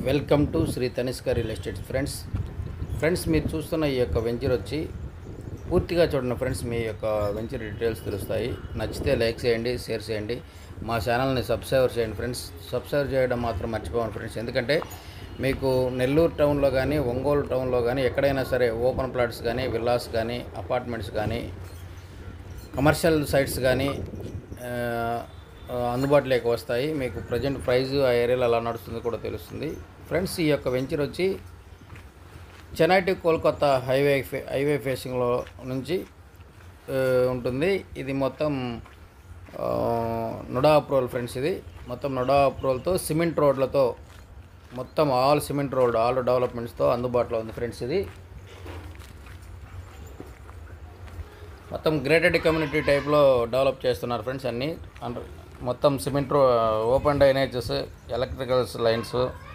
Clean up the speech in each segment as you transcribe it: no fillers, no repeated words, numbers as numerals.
Welcome to Shri Tanishka real estate friends మీరు చూస్తున్న ఈ యొక్క వెంచర్ వచ్చి పూర్తిగా చూడండి ఫ్రెండ్స్. మీ యొక్క వెంచర్ డీటెయిల్స్ తెలుస్తాయి. నచ్చితే లైక్ చేయండి, షేర్ చేయండి, మా ఛానల్ని సబ్స్క్రైబ్ చేయండి ఫ్రెండ్స్. సబ్స్క్రైబ్ చేయడం మాత్రం మర్చిపోండి ఫ్రెండ్స్. ఎందుకంటే మీకు నెల్లూరు టౌన్లో కానీ, ఒంగోలు టౌన్లో కానీ ఎక్కడైనా సరే ఓపెన్ ప్లాట్స్ కానీ, విల్లాస్ కానీ, అపార్ట్మెంట్స్ కానీ, కమర్షియల్ సైట్స్ కానీ అందుబాటులోకి వస్తాయి. మీకు ప్రజెంట్ ప్రైస్ ఆ ఏరియాలో ఎలా నడుస్తుందో కూడా తెలుస్తుంది ఫ్రెండ్స్. ఈ యొక్క వెంచర్ వచ్చి చెన్నై టు కోల్కతా హైవే ఫేసింగ్లో నుంచి ఉంటుంది. ఇది మొత్తం నుడా అప్రూవల్ ఫ్రెండ్స్. ఇది మొత్తం నుడా అప్రూవల్తో సిమెంట్ రోడ్లతో మొత్తం ఆల్ సిమెంట్ రోడ్ ఆల్ డెవలప్మెంట్స్తో అందుబాటులో ఉంది ఫ్రెండ్స్. ఇది మొత్తం గ్రేటెడ్ కమ్యూనిటీ టైప్లో డెవలప్ చేస్తున్నారు ఫ్రెండ్స్. అన్నీ మొత్తం cement open drainages, electricals lines,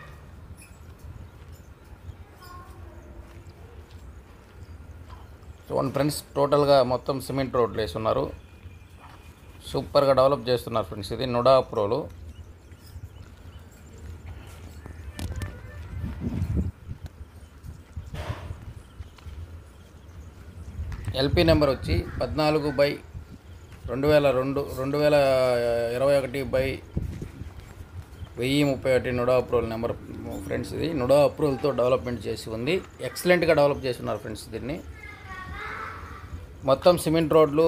చూడండి ఫ్రెండ్స్. టోటల్గా మొత్తం సిమెంట్ రోడ్లు వేస్తున్నారు. సూపర్గా డెవలప్ చేస్తున్నారు ఫ్రెండ్స్. ఇది నుడా అప్రూవల్. ఎల్పీ నెంబర్ వచ్చి 14/2022/1021/1031 నుడా అప్రూవల్ నెంబర్ ఫ్రెండ్స్. ఇది నుడా అప్రూవల్తో డెవలప్మెంట్ చేసి ఉంది. ఎక్సలెంట్గా డెవలప్ చేస్తున్నారు ఫ్రెండ్స్. దీన్ని మొత్తం సిమెంట్ రోడ్లు,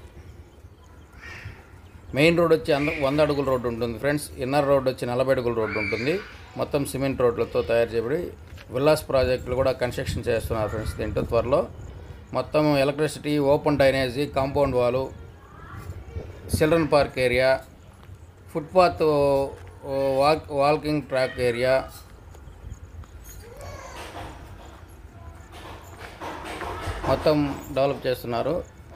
మెయిన్ రోడ్ వచ్చి 100 అడుగుల రోడ్డు ఉంటుంది ఫ్రెండ్స్. ఇన్నర్ రోడ్ వచ్చి 40 అడుగుల రోడ్డు ఉంటుంది. మొత్తం సిమెంట్ రోడ్లతో తయారు చేయబడి విల్లాస్ ప్రాజెక్టులు కూడా కన్స్ట్రక్షన్ చేస్తున్నారు ఫ్రెండ్స్. దీంట్లో త్వరలో మొత్తం electricity, open drainage, compound wall, children park area, footpath, walking track area, మొత్తం డెవలప్ చేస్తున్నారు.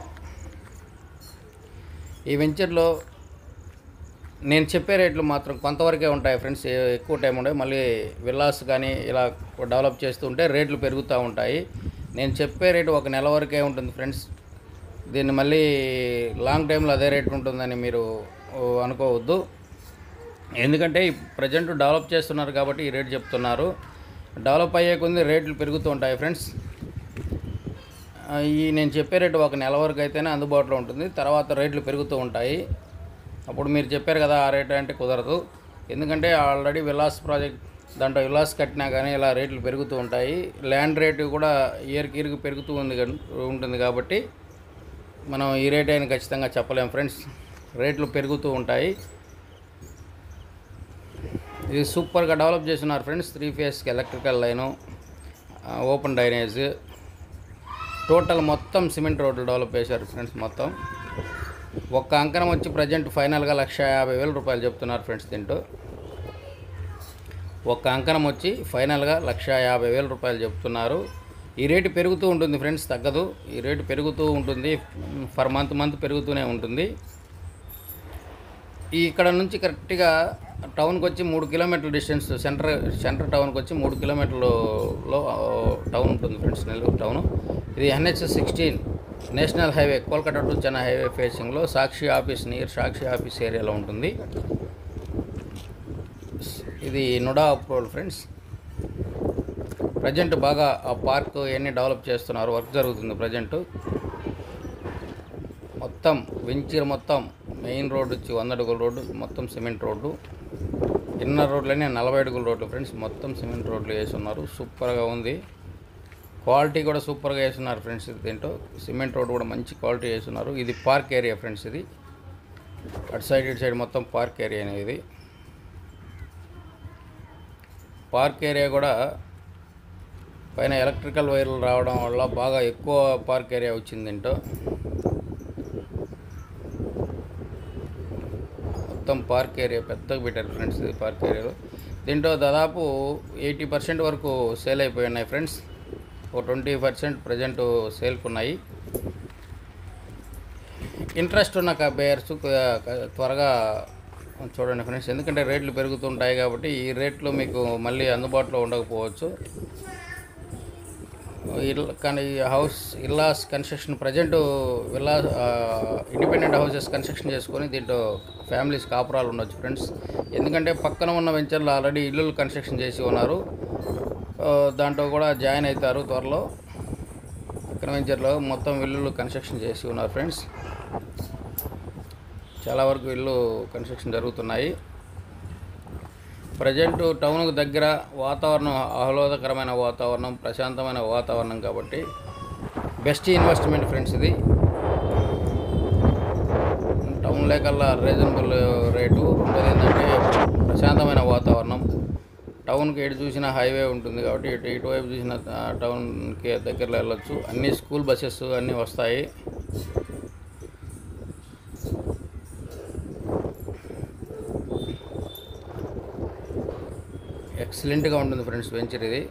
ఈ వెంచర్లో నేను చెప్పే రేట్లు మాత్రం కొంతవరకే ఉంటాయి ఫ్రెండ్స్. ఎక్కువ టైం ఉండవు. మళ్ళీ విల్లాస్ కానీ ఇలా డెవలప్ చేస్తుంటే రేట్లు పెరుగుతూ ఉంటాయి. నేను చెప్పే రేటు ఒక నెల వరకే ఉంటుంది ఫ్రెండ్స్. దీన్ని మళ్ళీ లాంగ్ టైంలో అదే రేట్ ఉంటుందని మీరు అనుకోవద్దు. ఎందుకంటే ప్రజెంట్ డెవలప్ చేస్తున్నారు కాబట్టి ఈ రేట్ చెప్తున్నారు. డెవలప్ అయ్యే కొద్ది రేట్లు పెరుగుతూ ఉంటాయి ఫ్రెండ్స్. ఈ నేను చెప్పే రేటు ఒక నెల వరకు అయితేనే అందుబాటులో ఉంటుంది. తర్వాత రేట్లు పెరుగుతూ ఉంటాయి. అప్పుడు మీరు చెప్పారు కదా ఆ రేటు అంటే కుదరదు. ఎందుకంటే ఆల్రెడీ విల్లాస్ ప్రాజెక్ట్ దాంట్లో విల్లాస్ కట్టినా కానీ ఇలా రేట్లు పెరుగుతూ ఉంటాయి. ల్యాండ్ రేటు కూడా ఇయర్కి పెరుగుతూ ఉంటుంది కాబట్టి మనం ఈ రేట్ అయినా ఖచ్చితంగా చెప్పలేము ఫ్రెండ్స్. రేట్లు పెరుగుతూ ఉంటాయి. ఇది సూపర్గా డెవలప్ చేస్తున్నారు ఫ్రెండ్స్. 3 ఫేస్కి electrical line, open drainage, total మొత్తం సిమెంట్ రోడ్లు డెవలప్ చేశారు ఫ్రెండ్స్. మొత్తం ఒక్క అంకణం వచ్చి ప్రజెంట్ ఫైనల్గా 1,50,000 రూపాయలు చెప్తున్నారు ఫ్రెండ్స్. దీంట్లో ఒక్క అంకణం వచ్చి ఫైనల్గా 1,50,000 రూపాయలు చెప్తున్నారు. ఈ రేటు పెరుగుతూ ఉంటుంది ఫ్రెండ్స్, తగ్గదు. ఈ రేటు పెరుగుతూ ఉంటుంది. ఫర్ మంత్ పెరుగుతూనే ఉంటుంది. ఇక్కడ నుంచి కరెక్ట్గా టౌన్కి వచ్చి 3 కిలోమీటర్ల డిస్టెన్స్, సెంటర్ టౌన్కి వచ్చి 3 కిలోమీటర్లలో టౌన్ ఉంటుంది ఫ్రెండ్స్, నెల్లూరు టౌన్. ఇది Nh16 national highway, Kolkata to Chennai highway ఫేసింగ్లో Sakshi office, near Sakshi office ఏరియాలో ఉంటుంది. ఇది నుడా అప్రూవల్ ఫ్రెండ్స్. ప్రజెంట్ బాగా ఆ పార్క్ ఇవన్నీ డెవలప్ చేస్తున్నారు. వర్క్ జరుగుతుంది ప్రజెంట్. మొత్తం వెంచర్ మొత్తం మెయిన్ రోడ్ వచ్చి 100 అడుగుల రోడ్డు, మొత్తం సిమెంట్ రోడ్డు. ఇన్నర్ రోడ్లనే 40 అడుగుల రోడ్లు ఫ్రెండ్స్. మొత్తం సిమెంట్ రోడ్లు వేస్తున్నారు. సూపర్గా ఉంది. క్వాలిటీ కూడా సూపర్గా వేస్తున్నారు ఫ్రెండ్స్. దీంట్లో సిమెంట్ రోడ్ కూడా మంచి క్వాలిటీ వేస్తున్నారు. ఇది పార్క్ ఏరియా ఫ్రెండ్స్. ఇది అటు సైడ్ ఇటు సైడ్ మొత్తం పార్క్ ఏరియా అనేది. ఇది పార్క్ ఏరియా కూడా పైన ఎలక్ట్రికల్ వైర్లు రావడం వల్ల బాగా ఎక్కువ పార్క్ ఏరియా వచ్చింది. దీంట్లో మొత్తం పార్క్ ఏరియా పెద్దగా పెట్టారు ఫ్రెండ్స్. ఇది పార్క్ ఏరియాలో దీంట్లో దాదాపు 80% వరకు సేల్ అయిపోయి ఉన్నాయి ఫ్రెండ్స్. ఒక 20% ప్రజెంట్ సేల్కి ఉన్నాయి. ఇంట్రెస్ట్ ఉన్న బయర్స్ త్వరగా చూడండి ఫ్రెండ్స్. ఎందుకంటే రేట్లు పెరుగుతుంటాయి కాబట్టి ఈ రేట్లు మీకు మళ్ళీ అందుబాటులో ఉండకపోవచ్చు. కానీ villas construction present independent houses construction చేసుకొని దీంట్లో ఫ్యామిలీస్ కాపురాలు ఉండొచ్చు ఫ్రెండ్స్. ఎందుకంటే పక్కన ఉన్న వెంచర్లో ఆల్రెడీ ఇల్లులు కన్స్ట్రక్షన్ చేసి ఉన్నారు. దాంట్లో కూడా జాయిన్ అవుతారు త్వరలో. పక్కన వెంచర్లో మొత్తం ఇల్లులు కన్స్ట్రక్షన్ చేసి ఉన్నారు ఫ్రెండ్స్. చాలా వరకు ఇల్లు కన్స్ట్రక్షన్ జరుగుతున్నాయి. ప్రజెంట్ టౌన్కు దగ్గర వాతావరణం ఆహ్లాదకరమైన వాతావరణం, ప్రశాంతమైన వాతావరణం కాబట్టి బెస్ట్ ఇన్వెస్ట్మెంట్ ఫ్రెండ్స్. ఇది టౌన్ లేకల్లా రీజనబుల్ రేటు. రెండోది ఏంటంటే ప్రశాంతమైన వాతావరణం. టౌన్కి ఎటు చూసినా హైవే ఉంటుంది కాబట్టి ఇటువైపు చూసిన టౌన్కి దగ్గరలో వెళ్ళొచ్చు. అన్ని స్కూల్ బస్సెస్ అన్నీ వస్తాయి. ఎక్సలెంట్గా ఉంటుంది ఫ్రెండ్స్ వెంచర్ ఇది.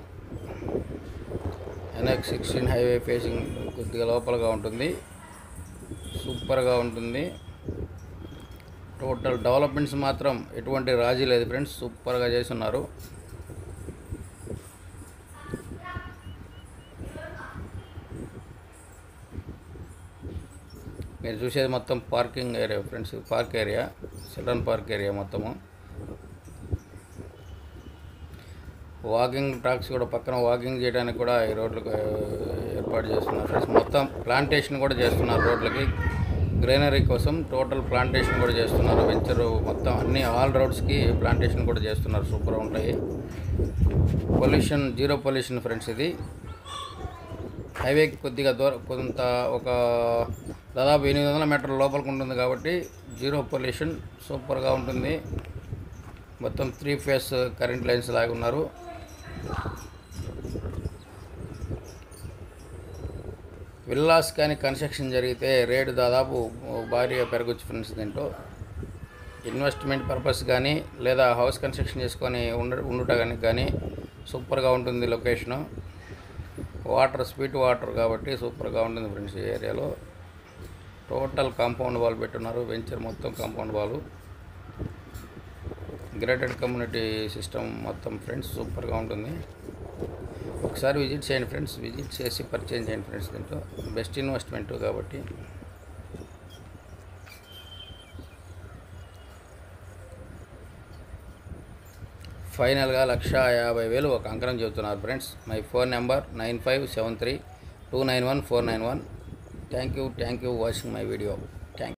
Nh16 హైవే ఫేసింగ్ కొద్దిగా లోపలగా ఉంటుంది. సూపర్గా ఉంటుంది. టోటల్ డెవలప్మెంట్స్ మాత్రం ఎటువంటి రాజీ లేదు ఫ్రెండ్స్. సూపర్గా చేస్తున్నారు. మీరు చూసేది మొత్తం parking area friends. Park area, children park area మొత్తము. వాకింగ్ ట్రాక్స్ కూడా పక్కన వాకింగ్ చేయడానికి కూడా ఈ రోడ్లకు ఏర్పాటు చేస్తున్నారు ఫ్రెండ్స్. మొత్తం ప్లాంటేషన్ కూడా చేస్తున్నారు రోడ్లకి, గ్రీనరీ కోసం టోటల్ ప్లాంటేషన్ కూడా చేస్తున్నారు. వెంచర్ మొత్తం అన్ని ఆల్ రోడ్స్కి ప్లాంటేషన్ కూడా చేస్తున్నారు. సూపర్గా ఉంటాయి. Pollution, zero pollution friends. ఇది హైవేకి కొద్దిగా కొంత ఒక దాదాపు 800 మీటర్ల లోపలికి ఉంటుంది కాబట్టి జీరో పొల్యూషన్. సూపర్గా ఉంటుంది. మొత్తం 3 ఫేస్ కరెంట్ లైన్స్ లాగా ఉన్నారు. విల్లాస్ కానీ కన్స్ట్రక్షన్ జరిగితే రేటు దాదాపు భారీగా పెరగచ్చు ఫ్రెండ్స్. దీంట్లో ఇన్వెస్ట్మెంట్ పర్పస్ కానీ లేదా హౌస్ కన్స్ట్రక్షన్ చేసుకొని ఉండటానికి కానీ సూపర్గా ఉంటుంది లొకేషను. వాటర్, స్వీట్ వాటర్ కాబట్టి సూపర్గా ఉంటుంది ఫ్రెండ్స్. ఈ ఏరియాలో టోటల్ కాంపౌండ్ వాల్ పెట్టున్నారు. వెంచర్ మొత్తం compound wall, gated community system మొత్తం ఫ్రెండ్స్. సూపర్గా ఉంటుంది. ఒకసారి విజిట్ చేయండి ఫ్రెండ్స్. విజిట్ చేసి పర్చేజ్ చేయండి ఫ్రెండ్స్. దీంట్లో బెస్ట్ ఇన్వెస్ట్మెంట్ కాబట్టి. ఫైనల్గా 1,50,000 ఒక అంకరం చెబుతున్నారు friends. My phone number 9573291491. Thank you watching my video.